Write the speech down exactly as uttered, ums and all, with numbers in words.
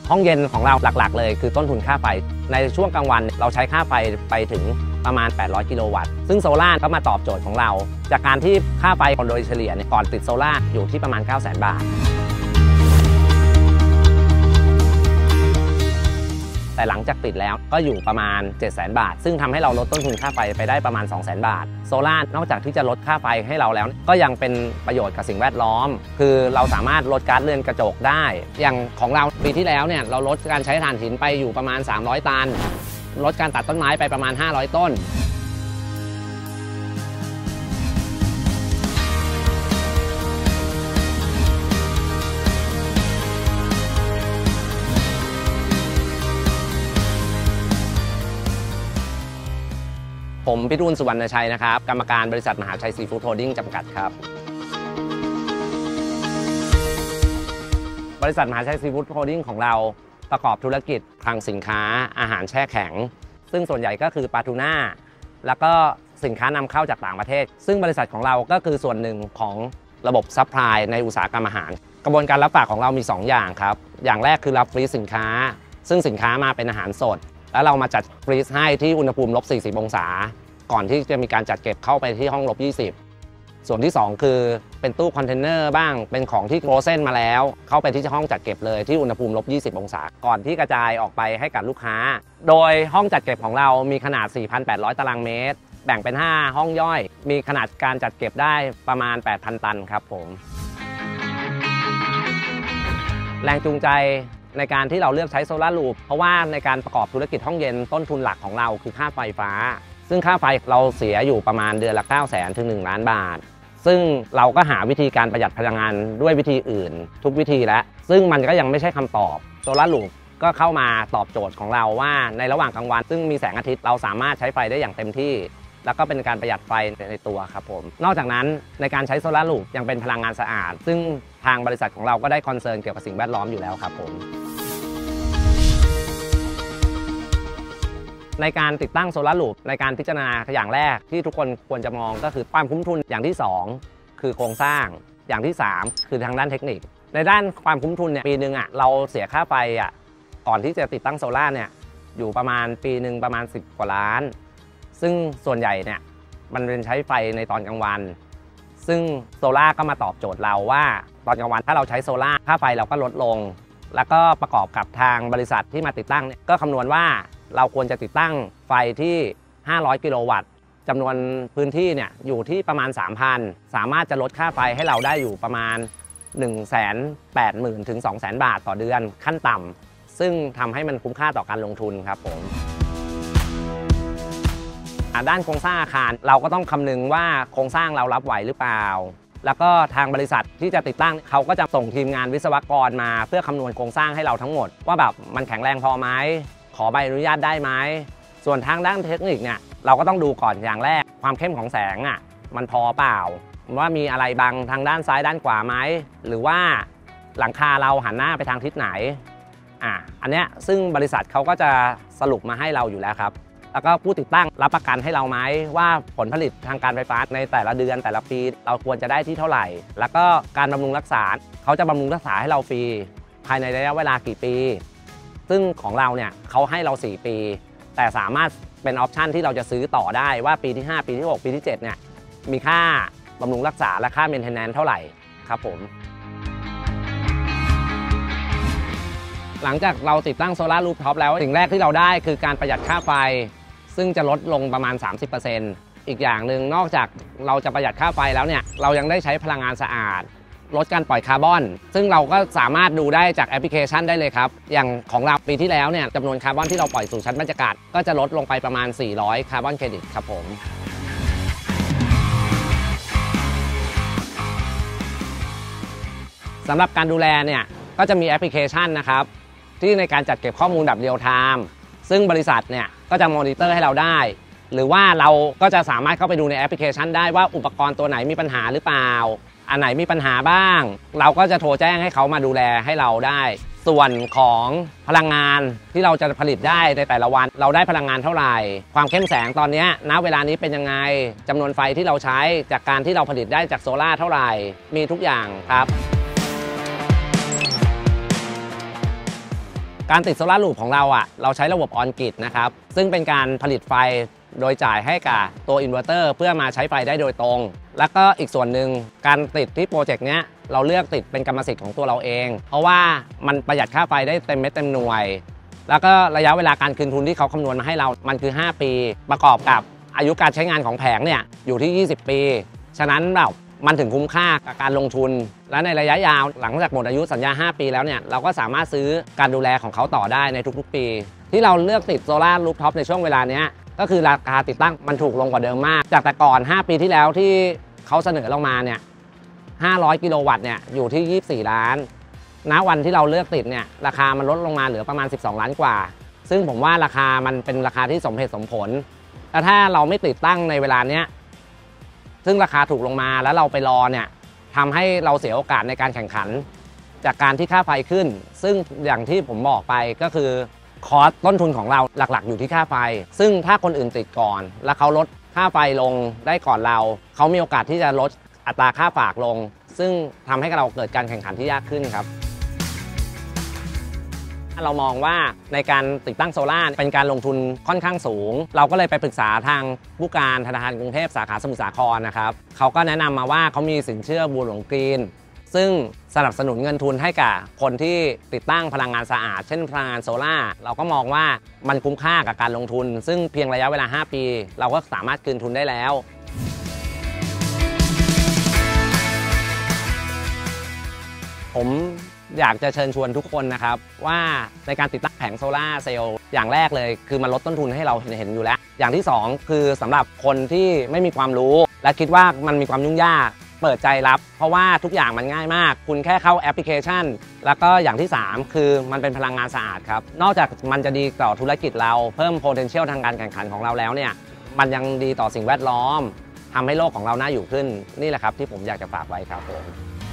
ห้องเย็นของเราหลักๆเลยคือต้นทุนค่าไฟในช่วงกลางวันเราใช้ค่าไฟไปถึงประมาณแปดร้อยกิโลวัตต์ซึ่งโซล่าก็มาตอบโจทย์ของเราจากการที่ค่าไฟโดยเฉลี่ยก่อนติดโซล่าอยู่ที่ประมาณ เก้าแสน บาทแต่หลังจากติดแล้วก็อยู่ประมาณ เจ็ดแสน บาทซึ่งทำให้เราลดต้นทุนค่าไฟไปได้ประมาณ สองแสน บาทโซล่านอกจากที่จะลดค่าไฟให้เราแล้วก็ยังเป็นประโยชน์กับสิ่งแวดล้อมคือเราสามารถลดก๊าซเรือนกระจกได้อย่างของเราปีที่แล้วเนี่ยเราลดการใช้ถ่านหินไปอยู่ประมาณสามร้อยตันลดการตัดต้นไม้ไปประมาณห้าร้อยต้นผมพิรุณสุวรรณชัยนะครับกรรมการบริษัทมหาชัยซีฟู้ดโฮลดิ้งจำกัดครับบริษัทมหาชัยซีฟู้ดโฮลดิ้งของเราประกอบธุรกิจคลังสินค้าอาหารแช่แข็งซึ่งส่วนใหญ่ก็คือปลาทูน่าแล้วก็สินค้านำเข้าจากต่างประเทศซึ่งบริษัทของเราก็คือส่วนหนึ่งของระบบซัพพลายในอุตสาหกรรมอาหารกระบวนการรับฝากของเรามีสองอย่างครับอย่างแรกคือรับฟรีซสินค้าซึ่งสินค้ามาเป็นอาหารสดแล้วเรามาจัดฟรีซให้ที่อุณหภูมิลบสี่สิบองศาก่อนที่จะมีการจัดเก็บเข้าไปที่ห้องลบยี่สิบส่วนที่สองคือเป็นตู้คอนเทนเนอร์บ้างเป็นของที่โฟรเซนมาแล้วเข้าไปที่ห้องจัดเก็บเลยที่อุณหภูมิลบยี่สิบองศาก่อนที่กระจายออกไปให้กับลูกค้าโดยห้องจัดเก็บของเรามีขนาด สี่พันแปดร้อย ตารางเมตรแบ่งเป็นห้าห้องย่อยมีขนาดการจัดเก็บได้ประมาณ แปดพัน ตันครับผมแรงจูงใจในการที่เราเลือกใช้โซลาร์รูฟเพราะว่าในการประกอบธุรกิจห้องเย็นต้นทุนหลักของเราคือค่าไฟฟ้าซึ่งค่าไฟเราเสียอยู่ประมาณเดือนละ เก้าแสน ถึง หนึ่ง ล้านบาทซึ่งเราก็หาวิธีการประหยัดพลังงานด้วยวิธีอื่นทุกวิธีแล้วซึ่งมันก็ยังไม่ใช่คำตอบโซลาร์รูฟก็เข้ามาตอบโจทย์ของเราว่าในระหว่างกลางวันซึ่งมีแสงอาทิตย์เราสามารถใช้ไฟได้อย่างเต็มที่แล้วก็เป็นการประหยัดไฟในตัวครับผมนอกจากนั้นในการใช้โซลาร์รูฟยังเป็นพลังงานสะอาดซึ่งทางบริษัทของเราก็ได้คอนเซิร์นเกี่ยวกับสิ่งแวดล้อมอยู่แล้วครับผมในการติดตั้งโซลาร์รูฟในการพิจารณาอย่างแรกที่ทุกคนควรจะมองก็คือความคุ้มทุนอย่างที่สองคือโครงสร้างอย่างที่สามคือทางด้านเทคนิคในด้านความคุ้มทุนเนี่ยปีหนึ่งอ่ะเราเสียค่าไฟอ่ะก่อนที่จะติดตั้งโซลาร์เนี่ยอยู่ประมาณปีหนึ่งประมาณสิบกว่าล้านซึ่งส่วนใหญ่เนี่ยมันเป็นใช้ไฟในตอนกลางวันซึ่งโซลาร์ก็มาตอบโจทย์เราว่าตอนกลางวันถ้าเราใช้โซลาร์ค่าไฟเราก็ลดลงแล้วก็ประกอบกับทางบริษัทที่มาติดตั้งเนี่ยก็คำนวณว่าเราควรจะติดตั้งไฟที่ห้าร้อยกิโลวัตต์จำนวนพื้นที่เนี่ยอยู่ที่ประมาณ สามพัน สามารถจะลดค่าไฟให้เราได้อยู่ประมาณ หนึ่งแสนแปดหมื่น ถึง สองแสน บาทต่อเดือนขั้นต่ำซึ่งทำให้มันคุ้มค่าต่อการลงทุนครับผมด้านโครงสร้างอาคารเราก็ต้องคำนึงว่าโครงสร้างเรารับไหวหรือเปล่าแล้วก็ทางบริษัทที่จะติดตั้งเขาก็จะส่งทีมงานวิศวกรมาเพื่อคำนวณโครงสร้างให้เราทั้งหมดว่าแบบมันแข็งแรงพอไหมขอใบอนุญาตได้ไหมส่วนทางด้านเทคนิคเนี่ยเราก็ต้องดูก่อนอย่างแรกความเข้มของแสงอ่ะมันพอเปล่าว่ามีอะไรบังทางด้านซ้ายด้านขวาไหมหรือว่าหลังคาเราหันหน้าไปทางทิศไหนอ่ะอันเนี้ยซึ่งบริษัทเขาก็จะสรุปมาให้เราอยู่แล้วครับแล้วก็ผู้ติดตั้งรับประกันให้เราไหมว่าผลผลิตทางการไฟฟ้าในแต่ละเดือนแต่ละปีเราควรจะได้ที่เท่าไหร่แล้วก็การบำรุงรักษาเขาจะบำรุงรักษาให้เราฟรีภายในระยะเวลากี่ปีซึ่งของเราเนี่ยเขาให้เราสี่ปีแต่สามารถเป็นออปชันที่เราจะซื้อต่อได้ว่าปีที่ห้าปีที่หกปีที่เจ็ดเนี่ยมีค่าบำรุงรักษาและค่าเมนเทนแนนซ์เท่าไหร่ครับผมหลังจากเราติดตั้งโซลาร์รูฟท็อปแล้วสิ่งแรกที่เราได้คือการประหยัดค่าไฟซึ่งจะลดลงประมาณ สามสิบเปอร์เซ็นต์ อีกอย่างหนึ่งนอกจากเราจะประหยัดค่าไฟแล้วเนี่ยเรายังได้ใช้พลังงานสะอาดลดการปล่อยคาร์บอนซึ่งเราก็สามารถดูได้จากแอปพลิเคชันได้เลยครับอย่างของเราปีที่แล้วเนี่ยจำนวนคาร์บอนที่เราปล่อยสู่ชั้นบรรยากาศก็จะลดลงไปประมาณสี่ร้อยคาร์บอนเครดิตครับผมสำหรับการดูแลเนี่ยก็จะมีแอปพลิเคชันนะครับที่ในการจัดเก็บข้อมูลแบบเรียลไทม์ซึ่งบริษัทเนี่ยก็จะมอนิเตอร์ให้เราได้หรือว่าเราก็จะสามารถเข้าไปดูในแอปพลิเคชันได้ว่าอุปกรณ์ตัวไหนมีปัญหาหรือเปล่าอันไหนมีปัญหาบ้างเราก็จะโทรแจ้งให้เขามาดูแลให้เราได้ส่วนของพลังงานที่เราจะผลิตได้ในแต่ละวันเราได้พลังงานเท่าไหร่ความเข้มแสงตอนนี้ณเวลานี้เป็นยังไงจำนวนไฟที่เราใช้จากการที่เราผลิตได้จากโซล่าเท่าไหร่มีทุกอย่างครับการติดโซลาร์ลูปของเราอ่ะเราใช้ระบบออนกริดนะครับซึ่งเป็นการผลิตไฟโดยจ่ายให้กับตัวอินเวอร์เตอร์เพื่อมาใช้ไฟได้โดยตรงแล้วก็อีกส่วนหนึ่งการติดที่โปรเจกต์เนี้ยเราเลือกติดเป็นกรรมสิทธิ์ของตัวเราเองเพราะว่ามันประหยัดค่าไฟได้เต็มเม็ดเต็มหน่วยแล้วก็ระยะเวลาการคืนทุนที่เขาคำนวณมาให้เรามันคือห้าปีประกอบกับอายุการใช้งานของแผงเนี่ยอยู่ที่ยี่สิบปีฉะนั้นแบบมันถึงคุ้มค่ากับการลงทุนและในระยะยาวหลังจากหมดอายุสัญญาห้าปีแล้วเนี่ยเราก็สามารถซื้อการดูแลของเขาต่อได้ในทุกๆปีที่เราเลือกติดโซลาร์รูฟท็อปในช่วงเวลานี้ก็คือราคาติดตั้งมันถูกลงกว่าเดิมมากจากแต่ก่อนห้าปีที่แล้วที่เขาเสนอลงมาเนี่ยห้าร้อยกิโลวัตต์เนี่ยอยู่ที่ยี่สิบสี่ล้านณวันที่เราเลือกติดเนี่ยราคามันลดลงมาเหลือประมาณสิบสองล้านกว่าซึ่งผมว่าราคามันเป็นราคาที่สมเหตุสมผลแต่ถ้าเราไม่ติดตั้งในเวลาเนี้ยซึ่งราคาถูกลงมาแล้วเราไปรอเนี่ยทำให้เราเสียโอกาสในการแข่งขันจากการที่ค่าไฟขึ้นซึ่งอย่างที่ผมบอกไปก็คือคอสต้นทุนของเราหลักๆอยู่ที่ค่าไฟซึ่งถ้าคนอื่นติดก่อนแล้วเขาลดค่าไฟลงได้ก่อนเราเขามีโอกาสที่จะลดอัตราค่าฝากลงซึ่งทำให้เราเกิดการแข่งขันที่ยากขึ้นครับเรามองว่าในการติดตั้งโซล่าเป็นการลงทุนค่อนข้างสูงเราก็เลยไปปรึกษาทางผู้การธนาคารกรุงเทพสาขาสมุทรสาครนะครับเขาก็แนะนำมาว่าเขามีสินเชื่อบัวหลวงกรีนซึ่งสนับสนุนเงินทุนให้กับคนที่ติดตั้งพลังงานสะอาดเช่นพลังงานโซล่าเราก็มองว่ามันคุ้มค่ากับการลงทุนซึ่งเพียงระยะเวลาห้าปีเราก็สามารถคืนทุนได้แล้วผมอยากจะเชิญชวนทุกคนนะครับว่าในการติดตั้งแผงโซล่าเซลล์อย่างแรกเลยคือมันลดต้นทุนให้เราเห็นอยู่แล้วอย่างที่สองคือสำหรับคนที่ไม่มีความรู้และคิดว่ามันมีความยุ่งยากเปิดใจรับเพราะว่าทุกอย่างมันง่ายมากคุณแค่เข้าแอปพลิเคชันแล้วก็อย่างที่สามคือมันเป็นพลังงานสะอาดครับนอกจากมันจะดีต่อธุรกิจเราเพิ่ม potential ทางการแข่งขันของเราแล้วเนี่ยมันยังดีต่อสิ่งแวดล้อมทำให้โลกของเราน่าอยู่ขึ้นนี่แหละครับที่ผมอยากจะฝากไว้ครับผม